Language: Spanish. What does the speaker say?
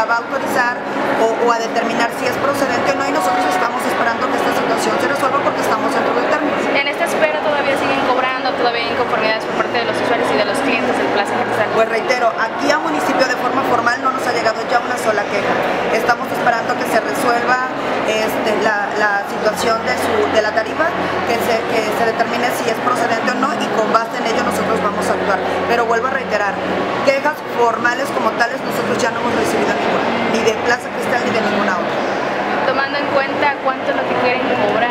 va a autorizar o a determinar si es procedente o no, y nosotros estamos esperando que esta situación se resuelva porque estamos dentro del término. En esta espera todavía siguen cobrando, todavía hay inconformidades por parte de los usuarios y de los clientes del Plaza Artesanal. Pues reitero, aquí a municipio de forma formal no nos ha llegado ya una sola queja. Estamos esperando que se resuelva la situación de la tarifa, que se determine si es procedente o no, y con base en ello nosotros vamos a actuar. Pero vuelvo a reiterar, quejas formales como tales nosotros ya no hemos recibido ninguna, ni de Plaza Cristal ni de ninguna otra. Tomando en cuenta cuánto es lo que quieren cobrar